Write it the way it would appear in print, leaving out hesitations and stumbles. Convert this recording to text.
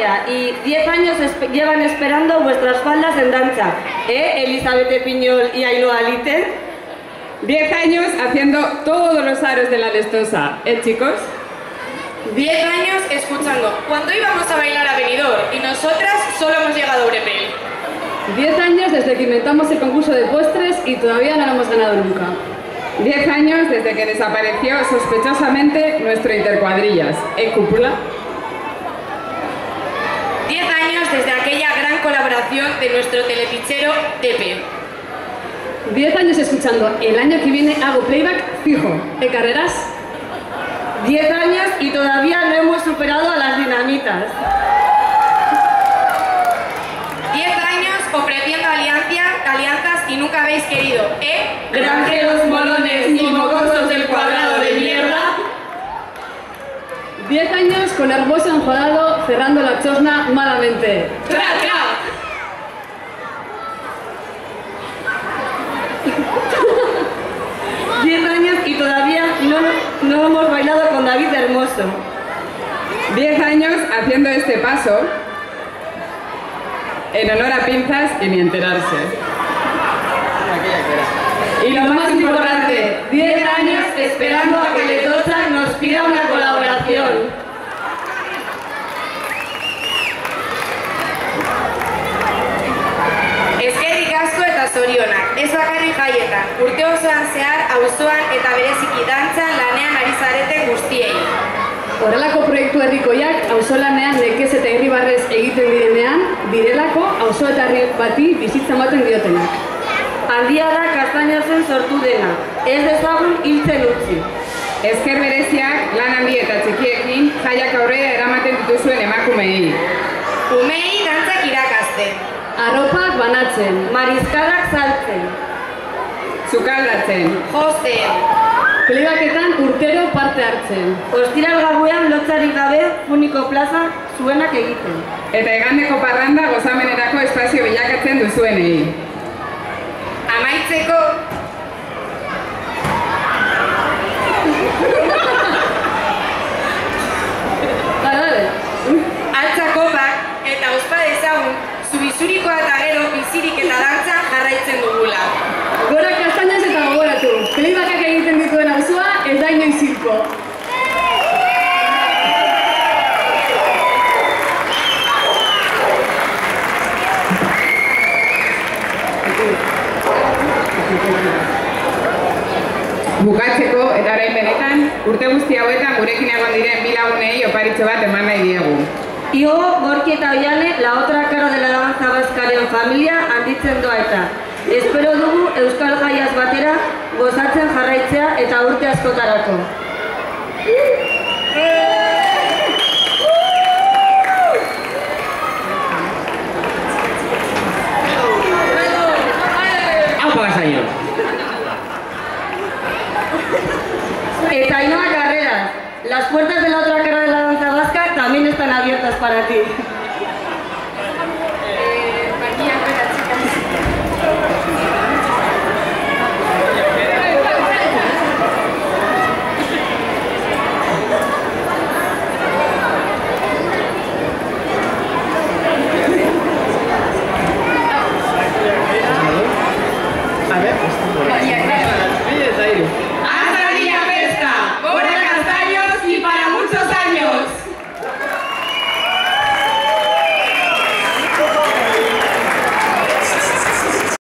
primavera y 10 años llevan esperando vuestras faldas en danza. Elizabeth Piñol y Ainhoa Lite. 10 años haciendo todos los aros de la Lestosa, chicos? 10 años escuchando cuando íbamos a bailar a Benidorm y nosotras solo hemos llegado a Urepel. 10 años desde que inventamos el concurso de postres y todavía no lo hemos ganado nunca. 10 años desde que desapareció sospechosamente nuestro intercuadrillas, cúpula. 10 años desde aquella gran colaboración de nuestro telepichero Tepe. 10 años escuchando el año que viene hago playback fijo. ¿Carreras? 10 años y todavía no hemos superado a las dinamitas. 10 años ofreciendo alianzas y nunca habéis querido, Granjeros, molones y mocosos del cuadrado de mierda. 10 años con hermoso enfadado cerrando la chosna malamente. ¡Tra, tra! 10 años y todavía no hemos bailado con David Hermoso. 10 años haciendo este paso en honor a Pinzas y ni enterarse. Y lo más importante, 10 años esperando a que Letosa nos pida una colaboración. Eskerrik asko eta zorionak, ez bakarrik jaietan, urte osoan zehar auzoan eta bereziki dantzan lanean ari zareten guztiei. Horrelako proiektu herrikoiak auzolanean nekez eta irribarrez egiten direnean, direlako auzo eta herri bati bizitza ematen diotenak. Handia da Kastainazen sortu dena, ez dezagun hiltzen utzi. Esker bereziak lan handi eta txikiekin jaiak aurrera eramaten dituzuen emakumeei. Umeei dantzak irakasten. Arropak banatzen. Marizkalak saltzen. Sukaldatzen. Josten. Playbaketan urtero parte hartzen. Ostiral gauean lotzarik gabe Funiko plaza zuenak egiten. Eta igandeko parranda gozamenerako espazio bilakatzen duzuenei. Amaitzeko, altza kopak eta ospa dezagun, zubizurikoa eta gero bizirik eta dantzan jarraitzen dugula. Gora Kastainas eta gogoratu, playbackak egiten dituen auzoa ez da inoiz hilko. Bukatzeko eta orain benetan, urte guzti hauetan gurekin egon diren bi lagunei oparitxo bat eman nahi diegu. Igo, Gorki eta Oiane, la otra cara de la danza baskaren familia handitzen doa eta. Espero dugu Euskal Jaiaz batera gozatzen jarraitzea eta urte askotarako. Eta Ainhoa Carreras, las puertas de la otra cara de la danza vasca también están abiertas para ti.